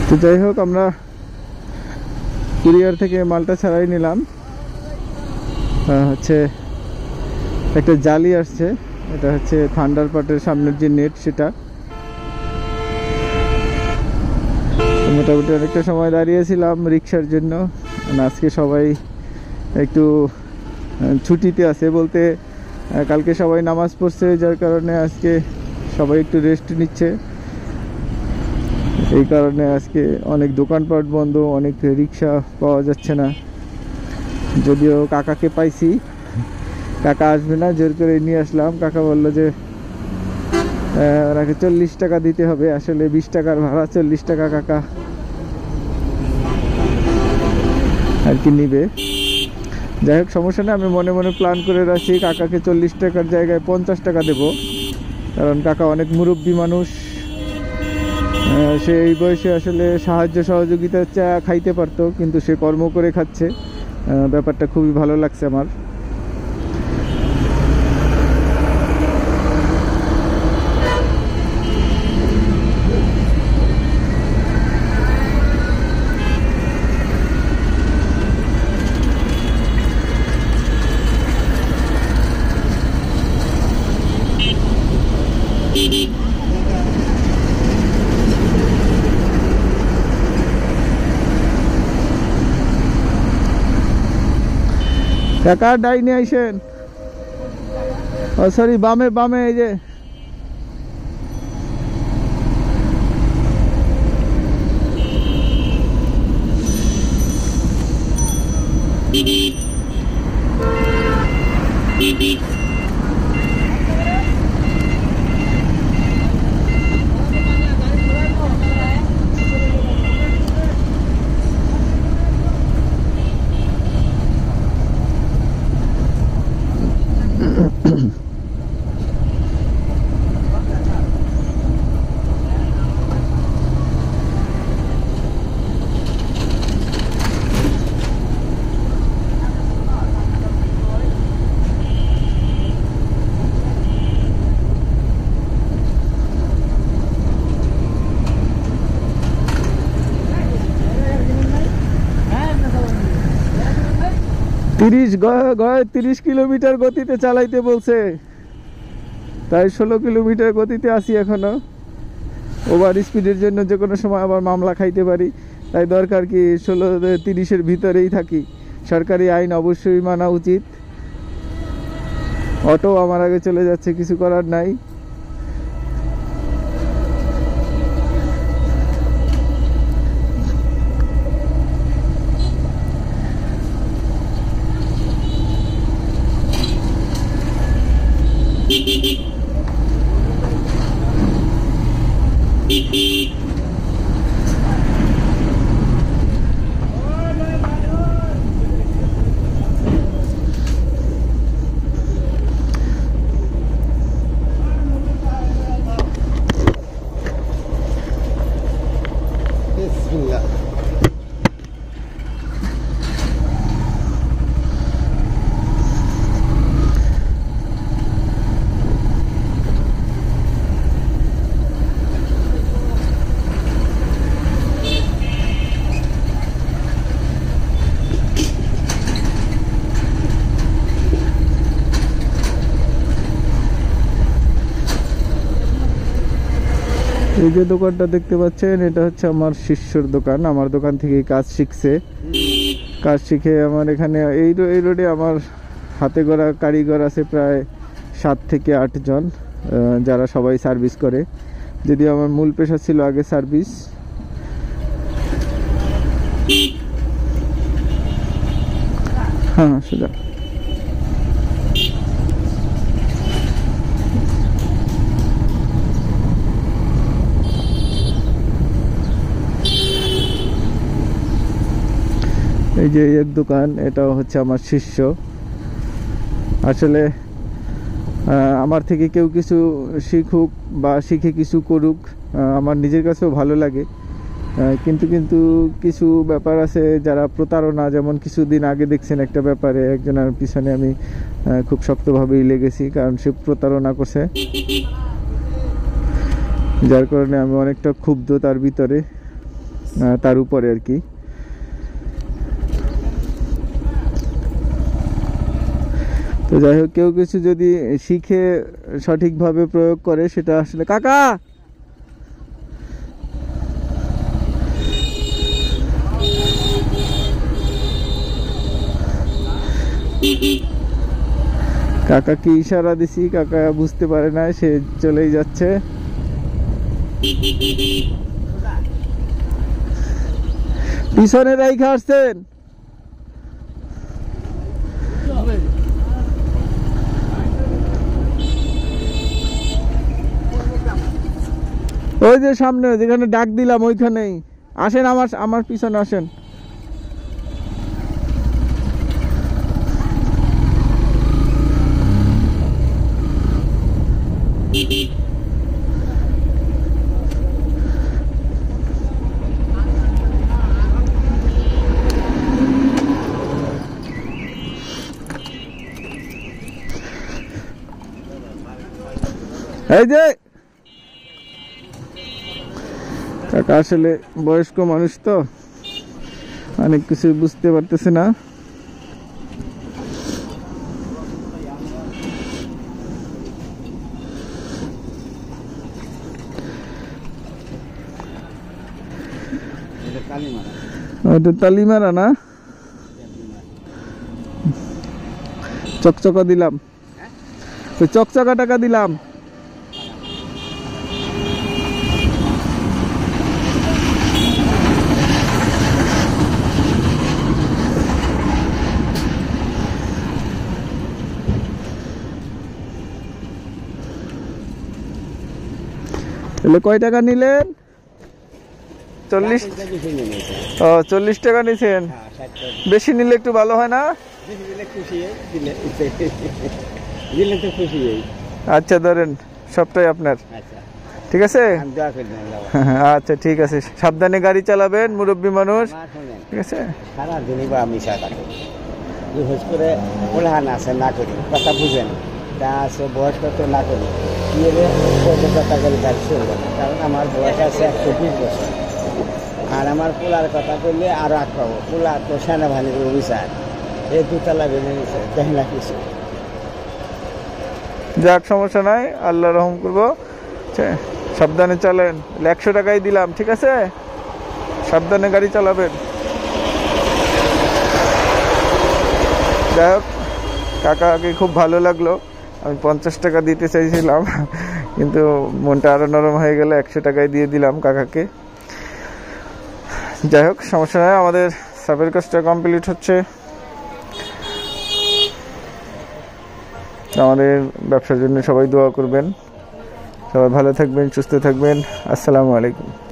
তো যাই হোক, আমরা কুরিয়ার থেকে মালটা ছাড়াই নিলাম। হচ্ছে একটা জালি আসছে, এটা হচ্ছে থান্ডার পার্টের সামনের যে নেট সেটা। মোটামুটি অনেকটা সময় দাঁড়িয়েছিলাম রিক্সার জন্য। আজকে সবাই একটু ছুটিতে আছে, বলতে কালকে সবাই নামাজ পড়ছে, যার কারণে আজকে সবাই একটু রেস্ট নিচ্ছে। এই কারণে আজকে অনেক দোকানপাট বন্ধ, অনেক রিক্সা পাওয়া যাচ্ছে না। যদিও কাকাকে পাইছি, কাকা আসবে না, জোর করে নিয়ে আসলাম। কাকা বললো যে ওনাকে 40 টাকা দিতে হবে, আসলে 20 টাকার ভাড়া, 40 টাকা কাকা আর কি নিবে। যাই হোক, সমস্যা নেই, আমি মনে মনে প্ল্যান করে রাখছি কাকাকে 40 টাকার জায়গায় 50 টাকা দেব, কারণ কাকা অনেক মুরব্বী মানুষ। সে এই বয়সে আসলে সাহায্য সহযোগিতা চা খাইতে পারতো, কিন্তু সে কর্ম করে খাচ্ছে। ব্যাপারটা খুবই ভালো লাগছে আমার। কাকা ডাইনে আইসেন, ও সরি বামে বামে, এই যে তিরিশ 30 কিলোমিটার গতিতে চালাইতে বলছে, তাই 16 কিলোমিটার গতিতে আসি এখনো। ওভার স্পিডের জন্য যে কোনো সময় আবার মামলা খাইতে পারি, তাই দরকার কি 16-30-এর ভিতরেই থাকি। সরকারি আইন অবশ্যই মানা উচিত। অটো আমার আগে চলে যাচ্ছে, কিছু করার নাই। এই যে দোকানটা দেখতে পাচ্ছেন, এটা হচ্ছে আমার শিষ্যর দোকান। আমার দোকান থেকে কাজ শিখছে, কাজ শিখে আমার এখানে এই রোডে আমার হাতে গড়া কারিগর আছে প্রায় 7 থেকে 8 জন, যারা সবাই সার্ভিস করে। যদিও আমার মূল পেশা ছিল আগে সার্ভিস। হ্যাঁ সোজা। এই যে এক দোকান, এটাও হচ্ছে আমার শিষ্য। আসলে আমার থেকে কেউ কিছু শিখুক বা শিখে কিছু করুক, আমার নিজের কাছেও ভালো লাগে। কিন্তু কিছু ব্যাপার আছে যারা প্রতারণা, যেমন কিছুদিন আগে দেখছেন একটা ব্যাপারে একজনের পিছনে আমি খুব শক্তভাবেই লেগেছি, কারণ সে প্রতারণা করছে, যার কারণে আমি অনেকটা ক্ষুব্ধ তার ভিতরে। তার উপরে আর কি। তো যাই হোক, কেউ কিছু যদি শিখে সঠিকভাবে প্রয়োগ করে সেটা আসলে কাকা কাকা কি ইশারা দিছি, কাকা বুঝতে পারে না, সে চলেই যাচ্ছে। পিছনে রাইখা আসছেন, ওই যে সামনে যেখানে ডাক দিলাম ওইখানেই আসেন, আমার পিছনে আসেন। এই যে কাকা আসলে বয়স্ক মানুষ তো অনেক কিছু বুঝতে পারতেছে না। ওটা তালিমারা না, চকচকা দিলাম, ওই চকচকা টাকা দিলাম। তাহলে কয় টাকা নিলেন? 40। ও 40 টাকা নিছেন। বেশি নিলে একটু ভালো হয় না? আচ্ছা ধরেন, সবটাই আপনার। ঠিক আছে, আচ্ছা ঠিক আছে, সাবধানে গাড়ি চালাবেন, মুরব্বী মানুষ। ঠিক আছে, সারাদিনই বা মিশা কাটে করে পোলাহান আছে না করি, কথা বুঝেন, যা আছে বয়স কত না করি, কি কথা করে গাড়ি চলবে না, কারণ আমার বয়স আছে 120 বছর। আর আমার পোলার কথা বললে আরো আগ পাবো, পোলা তো সেনাবাহিনীর অফিসার, এই দুতলা বেঁধে নিচ্ছে, দেখে না কিছু। যাক, সমস্যা নাই, আল্লাহ রহম করবো। সাবধানে চালেন, 100 টাকাই দিলাম। ঠিক আছে, সাবধানে গাড়ি চালাবেন। যাই হোক, কাকাকে খুব ভালো লাগলো। আমি 50 টাকা দিতে চাইছিলাম, কিন্তু মনটা আরো নরম হয়ে গেল, 100 টাকায় দিয়ে দিলাম কাকাকে। যাই হোক, সমস্যা নয়, আমাদের সাবের কাজটা কমপ্লিট হচ্ছে। আমাদের ব্যবসার জন্য সবাই দোয়া করবেন, সবাই ভালো থাকবেন, সুস্থ থাকবেন। আসসালামু আলাইকুম।